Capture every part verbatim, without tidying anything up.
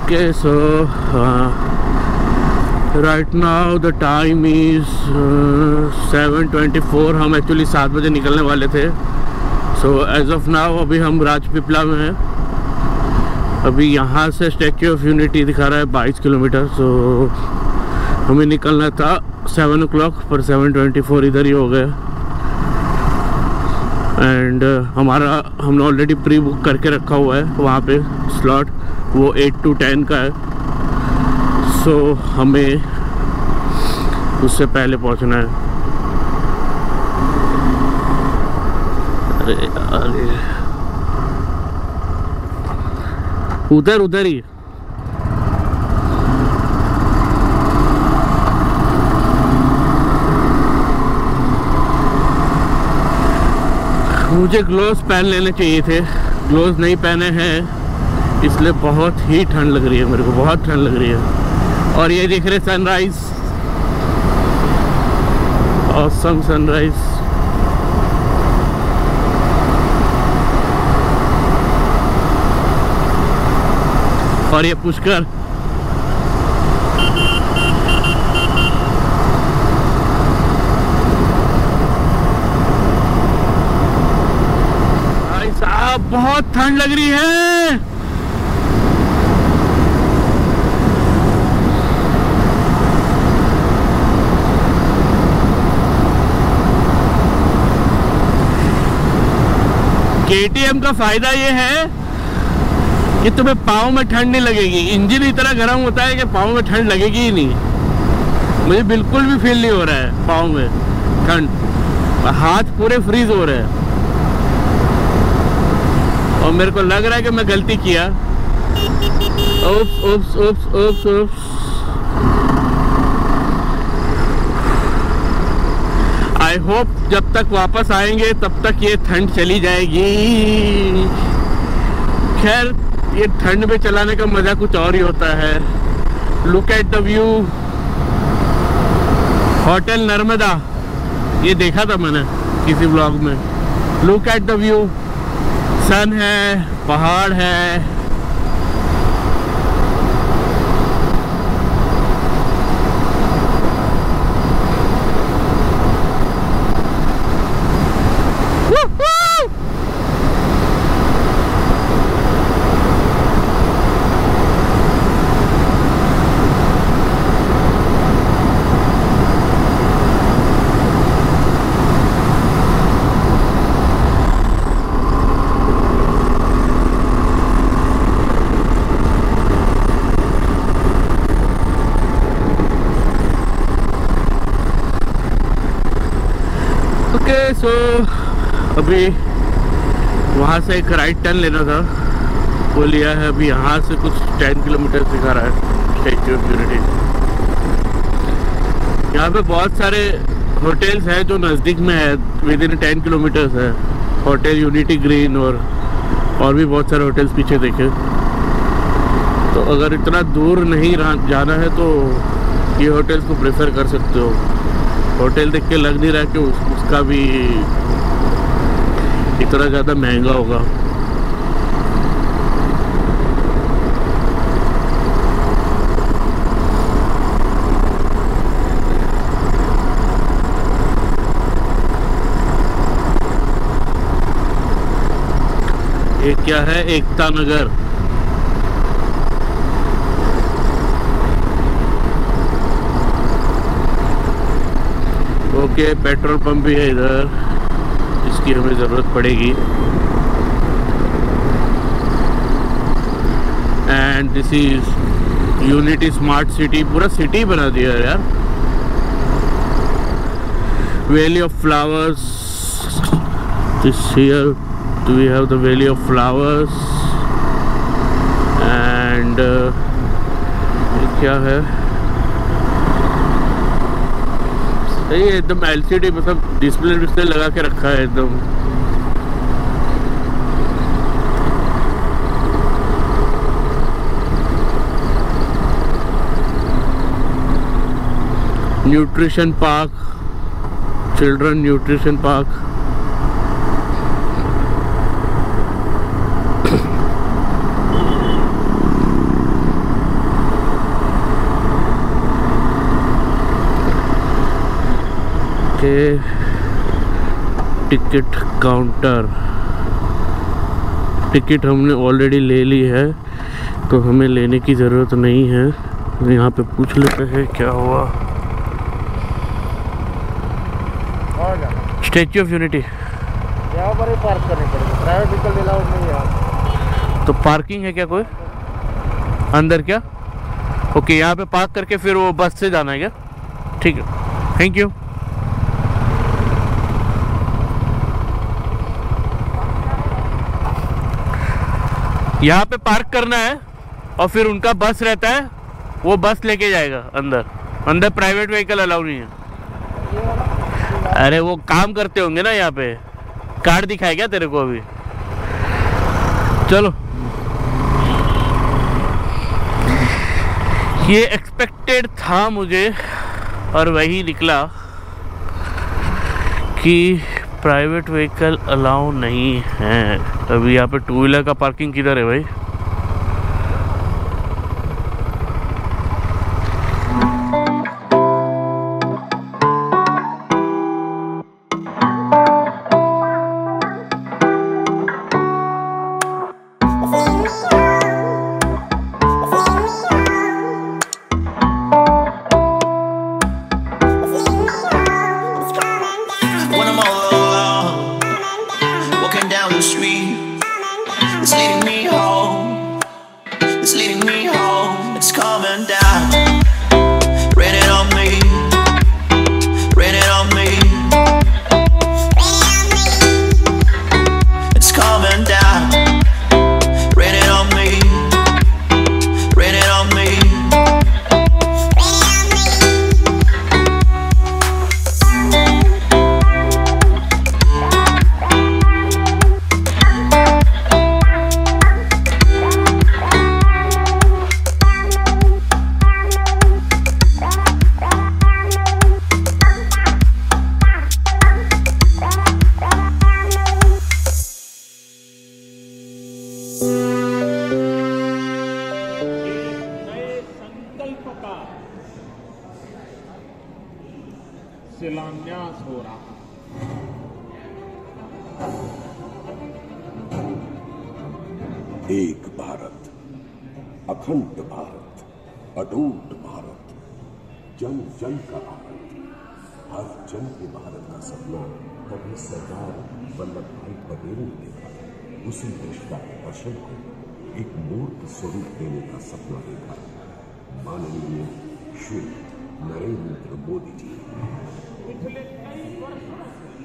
Okay, so uh, right now the time is seven twenty four. हम actually सात बजे निकलने वाले थे। सो एज ऑफ नाउ अभी हम राजपीपला में हैं। अभी यहाँ से स्टैच्यू ऑफ यूनिटी दिखा रहा है बाईस किलोमीटर। सो हमें निकलना था सेवन ओ क्लॉक, पर सेवन ट्वेंटी फोर इधर ही हो गया। एंड uh, हमारा हमने ऑलरेडी प्री बुक करके रखा हुआ है वहाँ पे स्लॉट, वो एट टू टेन का है। सो so, हमें उससे पहले पहुँचना है। अरे अरे उधर उधर ही मुझे ग्लोव्स पहन लेने चाहिए थे। ग्लोव्स नहीं पहने हैं, इसलिए बहुत ही ठंड लग रही है मेरे को, बहुत ठंड लग रही है। और ये देख रहे सनराइज, ऑसम सनराइज। और ये पुष्कर, भाई साहब बहुत ठंड लग रही है। के टी एम का फायदा ये है कि तुम्हें पाँव में ठंड नहीं लगेगी। इंजन इतना गर्म होता है कि पाँव में ठंड लगेगी ही नहीं। मुझे बिल्कुल भी फील नहीं हो रहा है पाँव में ठंड, हाथ पूरे फ्रीज हो रहे हैं। और मेरे को लग रहा है कि मैं गलती किया। Oops oops oops oops oops. I hope जब तक वापस आएंगे तब तक ये ठंड चली जाएगी। खैर, ये ठंड में चलाने का मजा कुछ और ही होता है। Look at the view. Hotel Narmada, ये देखा था मैंने किसी व्लॉग में। Look at the view, sun है, पहाड़ है। ओके, सो अभी वहाँ से एक राइट टर्न लेना था, वो लिया है। अभी यहाँ से कुछ टेन किलोमीटर दिखा रहा है स्टैच्यू ऑफ यूनिटी। यहाँ पे बहुत सारे होटल्स हैं जो नज़दीक में है, विद इन टेन किलोमीटर्स है। होटल यूनिटी ग्रीन और और भी बहुत सारे होटल्स पीछे देखे। तो अगर इतना दूर नहीं जाना है तो ये होटल्स को प्रेफर कर सकते हो। होटल देख के लग नहीं रहा कि उस, उसका भी इतना ज़्यादा महंगा होगा। ये क्या है? Ekta Nagar. Okay, petrol pump भी है इधर, इसकी हमें ज़रूरत पड़ेगी। And this is unity smart city. पूरा सिटी बना दिया है यार। Valley of flowers, this here we have the valley of flowers. And ये क्या है? सही है एकदम। एल सी डी मतलब डिस्प्ले डिस्प्ले लगा के रखा है एकदम। Nutrition park, children nutrition park. के टिकट काउंटर। टिकट हमने ऑलरेडी ले ली है तो हमें लेने की ज़रूरत नहीं है। यहाँ पे पूछ लेते हैं क्या हुआ। स्टैच्यू ऑफ यूनिटी यहाँ पर ही पार्क करनी पड़ेगी, प्राइवेट व्हीकल अलाउड नहीं है। तो पार्किंग है क्या कोई अंदर क्या? ओके, यहाँ पे पार्क करके फिर वो बस से जाना है क्या? ठीक है, थैंक यू। यहाँ पे पार्क करना है और फिर उनका बस रहता है, वो बस लेके जाएगा अंदर। अंदर प्राइवेट व्हीकल अलाउ नहीं है। अरे वो काम करते होंगे ना यहाँ पे। कार्ड दिखाए क्या तेरे को अभी? चलो, ये एक्सपेक्टेड था मुझे और वही निकला कि प्राइवेट व्हीकल अलाउ नहीं है। अभी यहाँ पे टू व्हीलर का पार्किंग किधर है भाई? शिलान्यास हो रहा है। एक भारत, अखंड भारत, अटूट भारत, जन जन का भारत, हर जन के भारत का सपना कभी सरदार वल्लभ भाई पटेल ने देखा। उसी देश का दर्शन को एक मूर्त स्वरूप देने का सपना देखा माननीय श्री नरेंद्र मोदी जी। पिछले कई वर्षों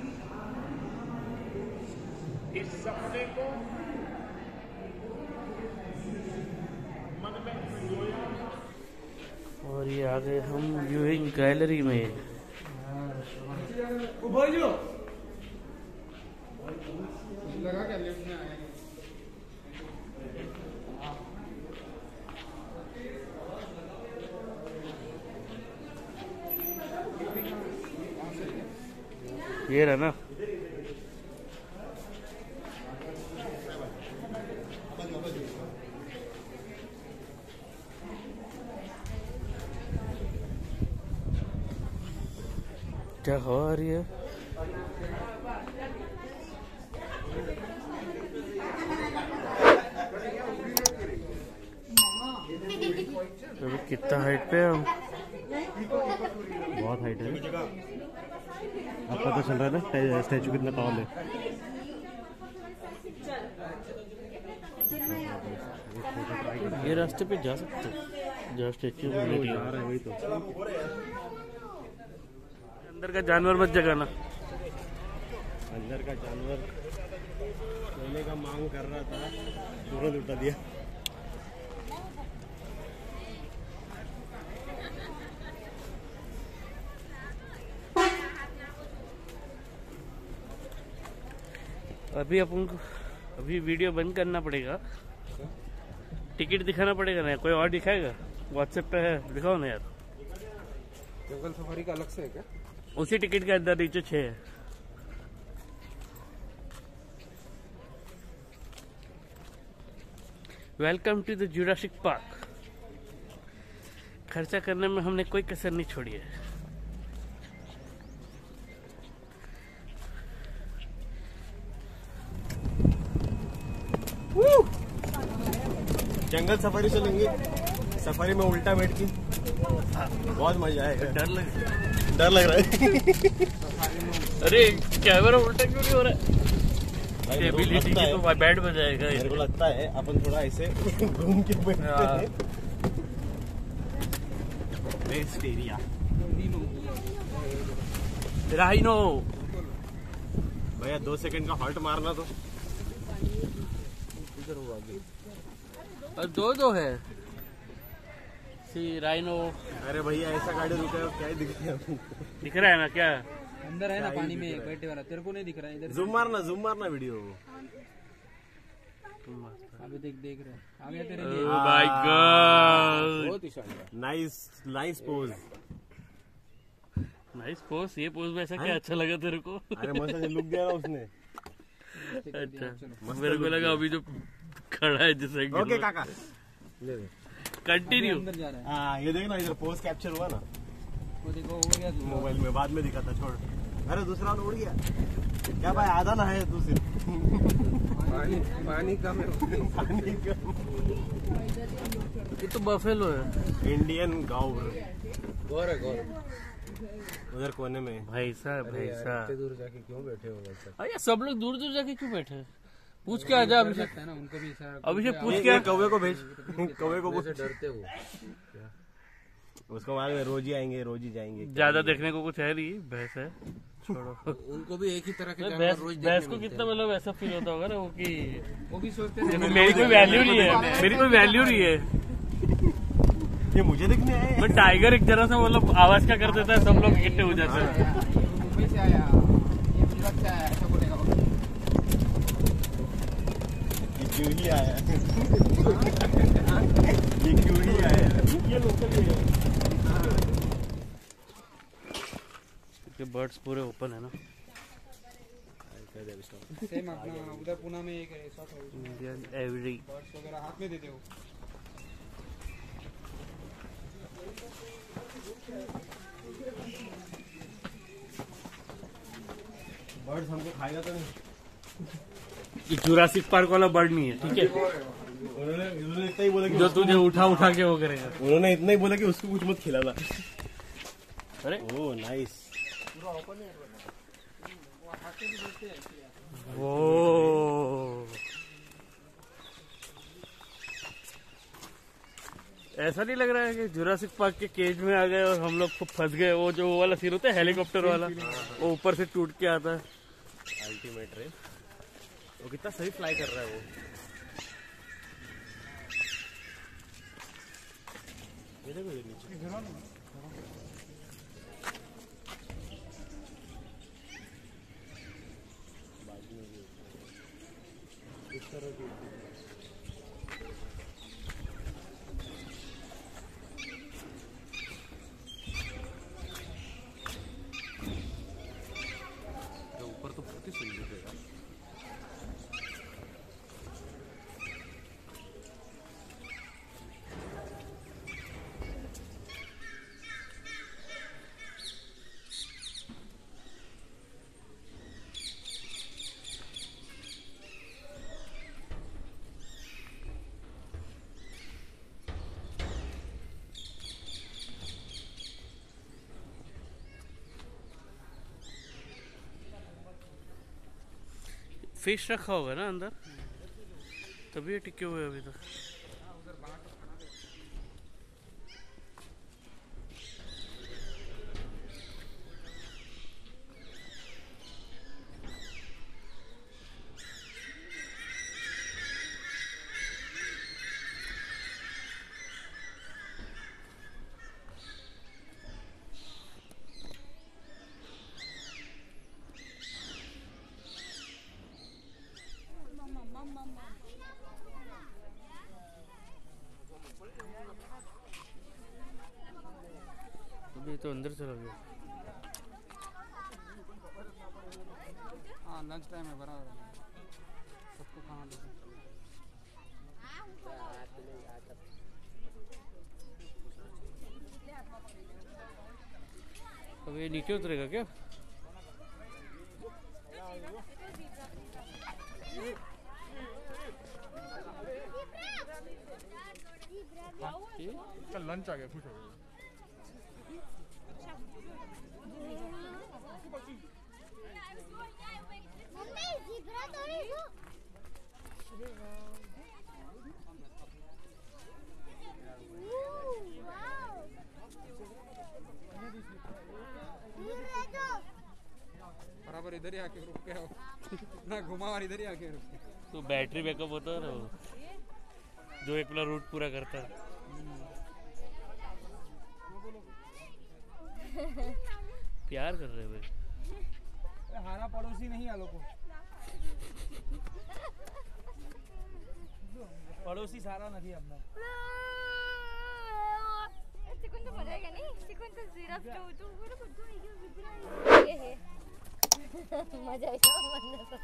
इस सपने को मन में संजोया और ये आ गए हम व्यूइंग गैलरी में। लगा क्या लिफ्ट में आए? ये रहा ना। क्या हवा आ रही है? तो कितना हाइट पे हम? बहुत हाइट है। आपका तो चल रहा है ना स्टैचू कितना टॉल है। ये रास्ते पे जा सकते हैं जहाँ स्टैचू जा रहा है वही तो। अंदर का जानवर मत जगाना। अंदर का जानवर सोने का मांग कर रहा था, तुरंत उठा दिया। अभी अपन को अभी वीडियो बंद करना पड़ेगा। टिकट दिखाना पड़ेगा ना, कोई और दिखाएगा? व्हाट्सएप पे है, दिखाओ ना यार। जंगल सफारी का अलग से है क्या? उसी टिकट के अंदर नीचे छः है। Welcome to the Jurassic park. खर्चा करने में हमने कोई कसर नहीं छोड़ी है। जंगल सफारी चलेंगे, सफारी में उल्टा बैठ के बहुत मजा आएगा। डर लग डर लग रहा है। अरे कैमरा उल्टा क्यों नहीं हो रहा है? स्टेबिलिटी की तो बैठ बजाएगा। मेरे को लगता है अपन थोड़ा ऐसे घूम के बैठते हैं। Best area rhino. भैया दो सेकंड का हॉल्ट मारना तो और दो दो है सी राइनो। अरे भैया ऐसा गाड़ी रुका है क्या ही दिख रहा है? दिख रहा है ना क्या? अंदर है ना पानी में बैठे वाला, तेरे को नहीं दिख रहा है इधर। जूम मारना जूम मारना वीडियो। अभी देख देख रहे हैं आ गया तेरे लिए। ओह माय गॉड, बहुत ही शानदार। Nice nice pose. Nice pose. ये पोज में ऐसा क्या अच्छा लगा तेरे को? अरे मस्त लुक दिया ना उसने। अच्छा मेरे को लगा अभी जो खड़ा है जिस एंगल ओके काका कंटिन्यू। अंदर जा रहा है हाँ ये देखना इधर पोज कैप्चर हुआ ना वो देखो, हो गया दूसरा। मोबाइल में, बाद में दिखा था। छोड़। अरे दूसरा उड़ गया क्या भाई? आधा ना है दूसरे। पानी पानी कम है। पानी का ये तो बफेलो है। इंडियन गाउर गौर है गौर। उधर कोने में। भाई साहब भाई साहब दूर जाके क्यों बैठे हो वैसे? अरे सब लोग दूर दूर जाके क्यों बैठे हैं? पूछ के आजा अभिषेक। है ना उनको भी इशारा। अभिषेक पूछ ये- के ये कौवे को भेज। कौवे को पूछ। डरते हो उसको मालूम है रोज ही आएंगे रोज ही जाएंगे। ज्यादा देखने को कुछ है नहीं, भैंस है छोड़ो। उनको भी एक ही तरह के भैंस जानवर रोज भैंस को कितना मतलब ऐसा फील होता होगा ना वो कि वो भी सोचते देखो मेरी कोई वैल्यू नहीं है, मेरी कोई वैल्यू नहीं है। ये मुझे देखने आए। बट टाइगर एक जरा सा मतलब आवाज क्या कर देता है, सब लोग इकट्ठे हो जाते हैं। मुंबई से आया, ये गुजरात से आया, ऐसा बोलेगा वो। ये क्यों ही आया? ये क्यों ही आया? ये लोकल है। बर्ड्स पूरे ओपन है ना। सेम अपना उधर पुणे में एक ऐसा था, इंडियन एवरी बर्ड्स वगैरह हाथ में देते हो। बर्ड्स हमको खाएगा तो नहीं? ये जुरासिक पार्क वाला बर्ड नहीं है, ठीक है? उन्होंने उन्होंने इतना ही बोला कि जो तुझे उठा उठा के वो करेगा। उन्होंने इतना ही बोला कि उसको कुछ मत खिलाना। अरे ओह नाइस। वो ऐसा नहीं लग रहा है कि जुरासिक पार्क के केज में आ गए और हम लोग फंस गए? वो जो वो वाला सीन होता है हेलीकॉप्टर वाला, वो ऊपर से टूट के आता है। अल्टीमेट रे। वो कितना सही फ्लाई कर रहा है वो। ये देखो ये नीचे। इस तरह की ऊपर तो बहुत ही सही दिखेगा। फिश रखा होगा ना अंदर, तभी ये टिके हुए अभी तक। अभी तो अंदर चला गया। हाँ लंच टाइम है, बराबर है, सबको खाना देते हैं। अब ये नीचे उतरेगा क्या? कल लंच आ गया, खुश हो गया। मम्मी जिब्रा थोड़ी हो। बराबर इधर ही आके रुक गया ना, घुमा और इधर ही आके रुक गया। तो बैटरी बैकअप होता है ना वो, जो एक पूरा रूट पूरा करता है। प्यार कर रहे भाई। हारा पड़ोसी नहीं आलो को, पड़ोसी सारा नहीं अपना। चिकन तो मरेगा नहीं, चिकन तो सिर्फ तो तो वो तो कुछ नहीं है, ये है मजा आएगा वरना तो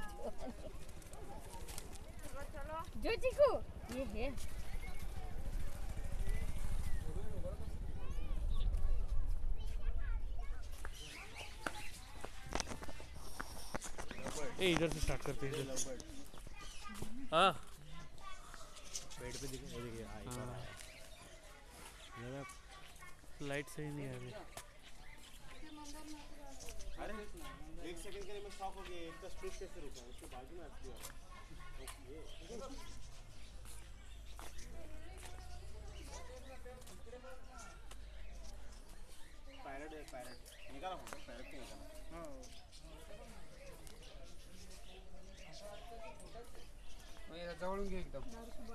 चलो जो चिकू ये है। ए इधर से स्टार्ट करते हैं। हाँ बेड पे दिखे, ये देखिए आई बार आया। लाइट सही नहीं आ रही। अरे एक सेकंड के लिए मैं शॉक हो गया, इसका स्पीड कैसे रुका, उसके बाजू में आती है। पायलट है, पायलट निकाला फोटो, पायलट के निकाला। हाँ मैं जवळून घे एकदम।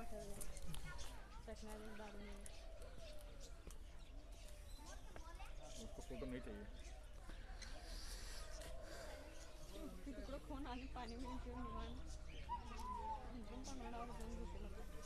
फोटो नहीं चाहिए। तिकडं कोण आणि पाणी मिळून निवांत एकदम पंधरा रुपये घेतलं।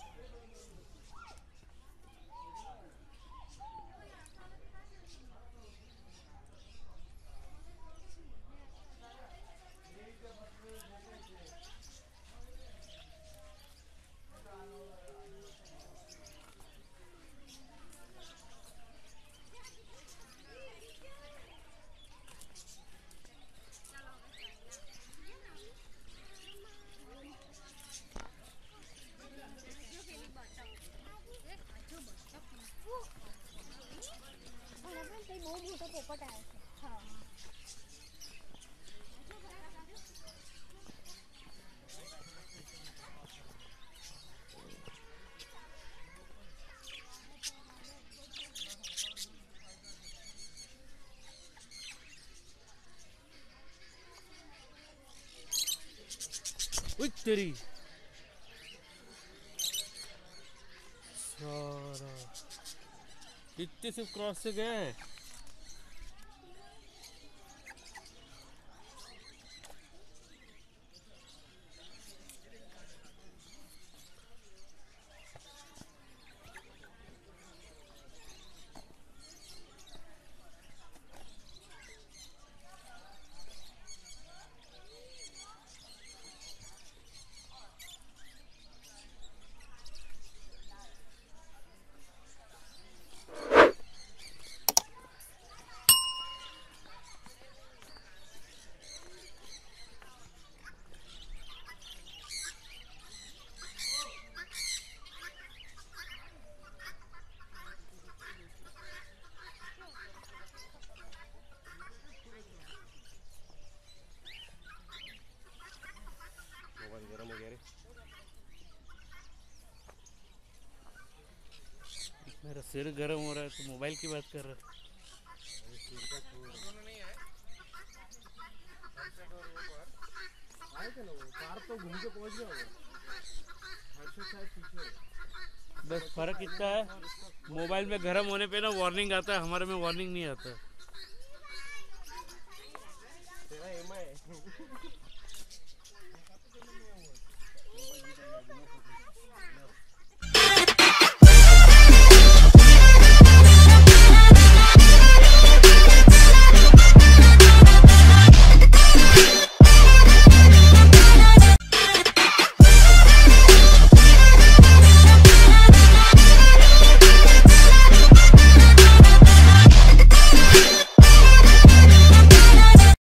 बहुत मोठा पोपट आहे। हां उई तेरी सारा कितने से क्रॉस से गए। गरम हो गया रे। मेरा सिर गर्म हो रहा है तो मोबाइल की बात कर रहा है। आए थे ना वो कार तो घूम के पहुंच गया होगा। शायद पीछे बस फर्क इतना है, मोबाइल में गर्म होने पे ना वार्निंग आता है, हमारे में वार्निंग नहीं आता। तेरा एम है